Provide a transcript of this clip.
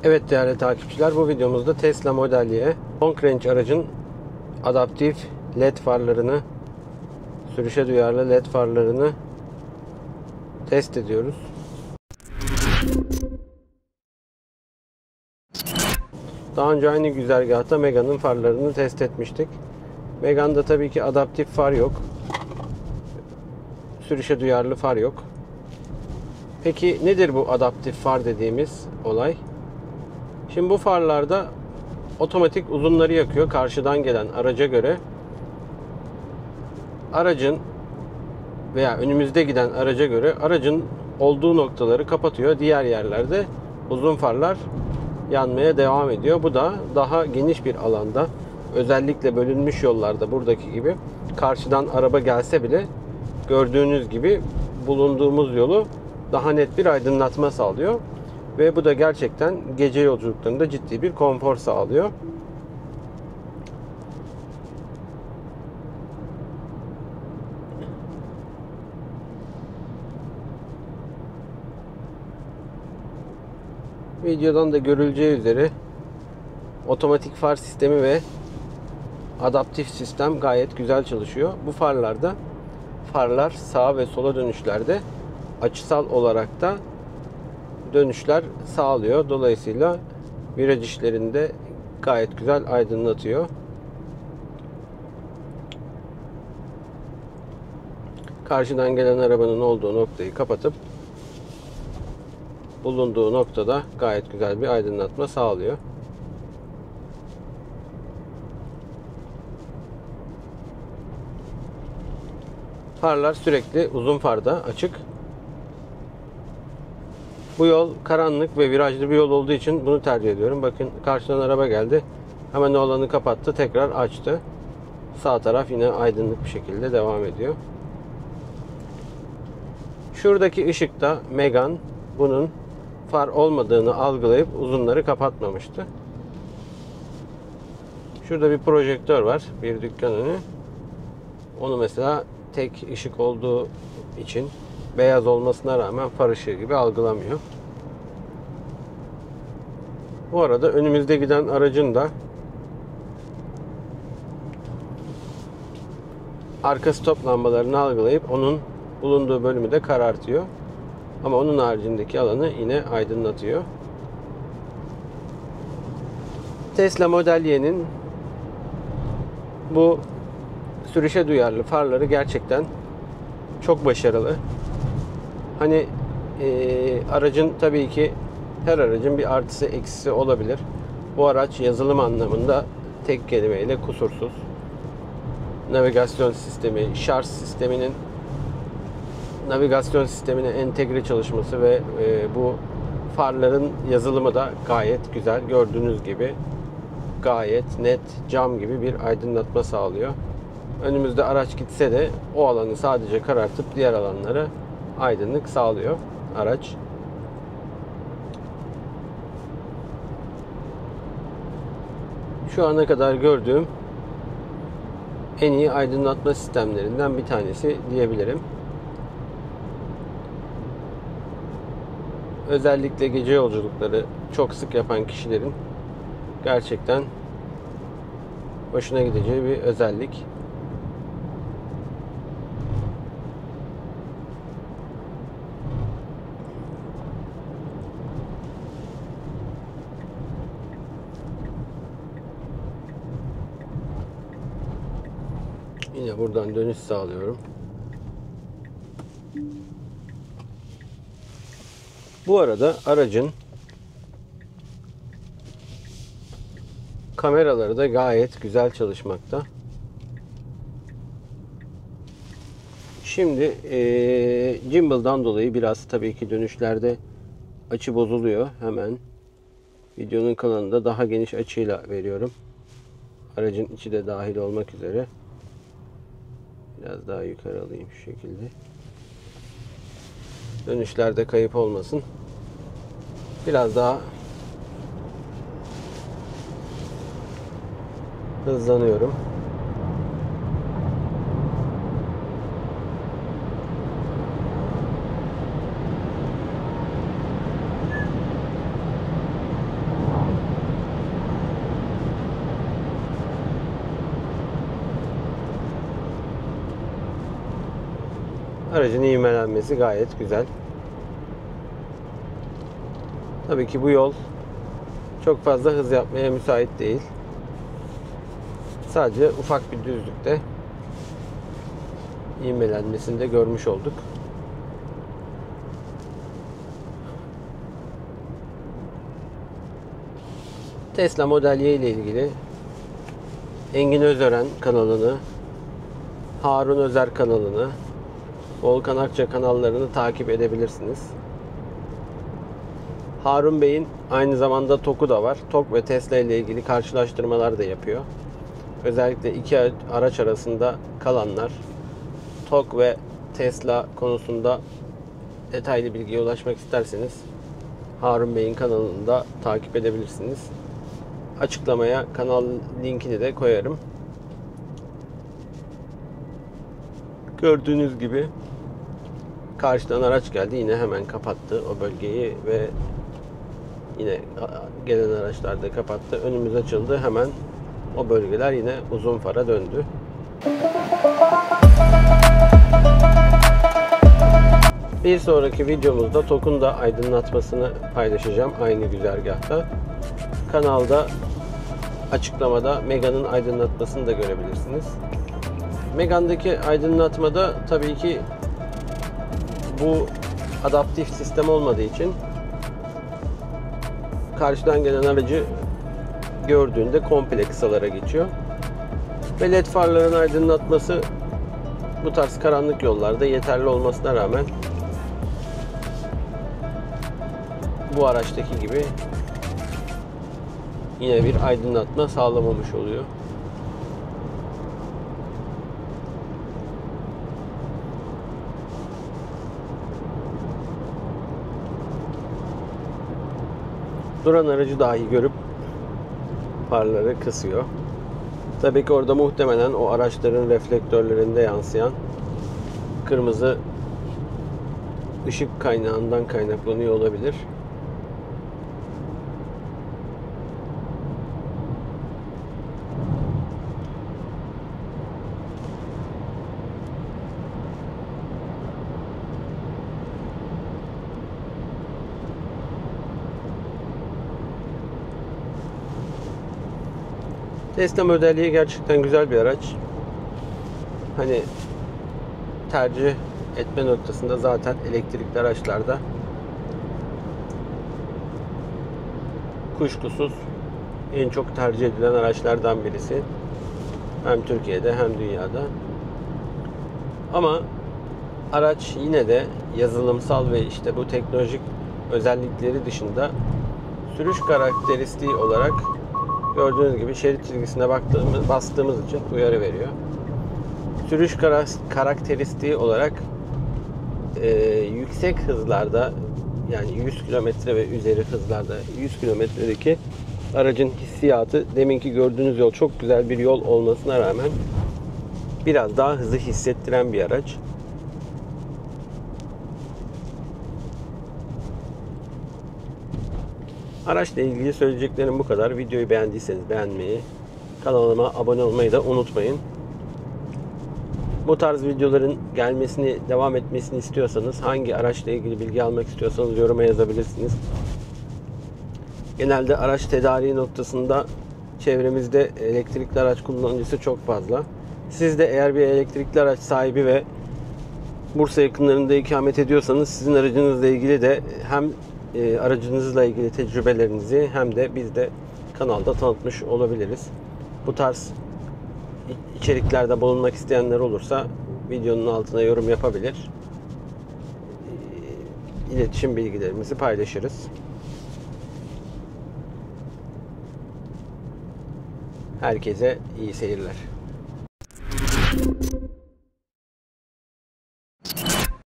Evet değerli takipçiler, bu videomuzda Tesla Model Y long range aracın adaptif LED farlarını, sürüşe duyarlı LED farlarını test ediyoruz. Daha önce aynı güzergahta Megane'ın farlarını test etmiştik. Megane'da tabii ki adaptif far yok. Sürüşe duyarlı far yok. Peki nedir bu adaptif far dediğimiz olay? Şimdi bu farlarda otomatik uzunları yakıyor karşıdan gelen araca göre. Aracın veya önümüzde giden araca göre aracın olduğu noktaları kapatıyor. Diğer yerlerde uzun farlar yanmaya devam ediyor. Bu da daha geniş bir alanda, özellikle bölünmüş yollarda buradaki gibi karşıdan araba gelse bile gördüğünüz gibi bulunduğumuz yolu daha net bir aydınlatma sağlıyor. Ve bu da gerçekten gece yolculuklarında ciddi bir konfor sağlıyor. Videodan da görüleceği üzere otomatik far sistemi ve adaptif sistem gayet güzel çalışıyor. Bu farlarda farlar sağa ve sola dönüşlerde açısal olarak da dönüşler sağlıyor. Dolayısıyla viraj işlerinde gayet güzel aydınlatıyor. Karşıdan gelen arabanın olduğu noktayı kapatıp bulunduğu noktada gayet güzel bir aydınlatma sağlıyor. Farlar sürekli uzun farda açık. Bu yol karanlık ve virajlı bir yol olduğu için bunu tercih ediyorum. Bakın karşıdan araba geldi. Hemen o alanı kapattı. Tekrar açtı. Sağ taraf yine aydınlık bir şekilde devam ediyor. Şuradaki ışıkta Megane bunun far olmadığını algılayıp uzunları kapatmamıştı. Şurada bir projektör var. Bir dükkan önü. Onu mesela tek ışık olduğu için beyaz olmasına rağmen far ışığı gibi algılamıyor. Bu arada önümüzde giden aracın da arka stop lambalarını algılayıp onun bulunduğu bölümü de karartıyor. Ama onun haricindeki alanı yine aydınlatıyor. Tesla Model Y'nin bu sürüşe duyarlı farları gerçekten çok başarılı. Hani aracın tabii ki her aracın bir artısı eksisi olabilir. Bu araç yazılım anlamında tek kelimeyle kusursuz. Navigasyon sistemi, şarj sisteminin navigasyon sistemine entegre çalışması ve bu farların yazılımı da gayet güzel. Gördüğünüz gibi gayet net cam gibi bir aydınlatma sağlıyor. Önümüzde araç gitse de o alanı sadece karartıp diğer alanlara aydınlık sağlıyor araç. Şu ana kadar gördüğüm en iyi aydınlatma sistemlerinden bir tanesi diyebilirim. Özellikle gece yolculukları çok sık yapan kişilerin gerçekten hoşuna gideceği bir özellik. Yine buradan dönüş sağlıyorum. Bu arada aracın kameraları da gayet güzel çalışmakta. Şimdi gimbal'dan dolayı biraz tabii ki dönüşlerde açı bozuluyor. Hemen videonun kalanında daha geniş açıyla veriyorum. Aracın içi de dahil olmak üzere. Biraz daha yukarı alayım şu şekilde. Dönüşlerde kayıp olmasın. Biraz daha hızlanıyorum. Aracın ivmelenmesi gayet güzel. Tabii ki bu yol çok fazla hız yapmaya müsait değil. Sadece ufak bir düzlükte ivmelenmesini de görmüş olduk. Tesla Model Y ile ilgili Engin Özören kanalını, Harun Özer kanalını, Volkan Akça kanallarını takip edebilirsiniz. Harun Bey'in aynı zamanda TOK'u da var. TOK ve Tesla ile ilgili karşılaştırmalar da yapıyor. Özellikle iki araç arasında kalanlar, TOK ve Tesla konusunda detaylı bilgiye ulaşmak isterseniz Harun Bey'in kanalını da takip edebilirsiniz. Açıklamaya kanal linkini de koyarım. Gördüğünüz gibi karşıdan araç geldi. Yine hemen kapattı o bölgeyi ve yine gelen araçlar da kapattı. Önümüz açıldı. Hemen o bölgeler yine uzun fara döndü. Bir sonraki videomuzda TOK'un da aydınlatmasını paylaşacağım aynı güzergahta. Kanalda açıklamada Megane'ın aydınlatmasını da görebilirsiniz. Megane'daki aydınlatmada tabii ki bu adaptif sistem olmadığı için karşıdan gelen aracı gördüğünde komple kısalara geçiyor. Ve led farların aydınlatması bu tarz karanlık yollarda yeterli olmasına rağmen bu araçtaki gibi yine bir aydınlatma sağlamamış oluyor. Duran aracı dahi görüp farları kısıyor. Tabii ki orada muhtemelen o araçların reflektörlerinde yansıyan kırmızı ışık kaynağından kaynaklanıyor olabilir. Tesla Model Y gerçekten güzel bir araç. Hani tercih etme noktasında zaten elektrikli araçlarda kuşkusuz en çok tercih edilen araçlardan birisi. Hem Türkiye'de hem dünyada. Ama araç yine de yazılımsal ve işte bu teknolojik özellikleri dışında sürüş karakteristiği olarak gördüğünüz gibi şerit çizgisine bastığımız için uyarı veriyor. Sürüş karakteristiği olarak yüksek hızlarda, yani 100 km ve üzeri hızlarda, 100 kilometredeki aracın hissiyatı, deminki gördüğünüz yol çok güzel bir yol olmasına rağmen biraz daha hızlı hissettiren bir araç. Araçla ilgili söyleyeceklerim bu kadar. Videoyu beğendiyseniz beğenmeyi, kanalıma abone olmayı da unutmayın. Bu tarz videoların gelmesini, devam etmesini istiyorsanız, hangi araçla ilgili bilgi almak istiyorsanız yoruma yazabilirsiniz. Genelde araç tedariği noktasında çevremizde elektrikli araç kullanıcısı çok fazla. Siz de eğer bir elektrikli araç sahibi ve Bursa yakınlarında ikamet ediyorsanız sizin aracınızla ilgili de hem aracınızla ilgili tecrübelerinizi hem de biz de kanalda tanıtmış olabiliriz. Bu tarz içeriklerde bulunmak isteyenler olursa videonun altına yorum yapabilir. İletişim bilgilerimizi paylaşırız. Herkese iyi seyirler.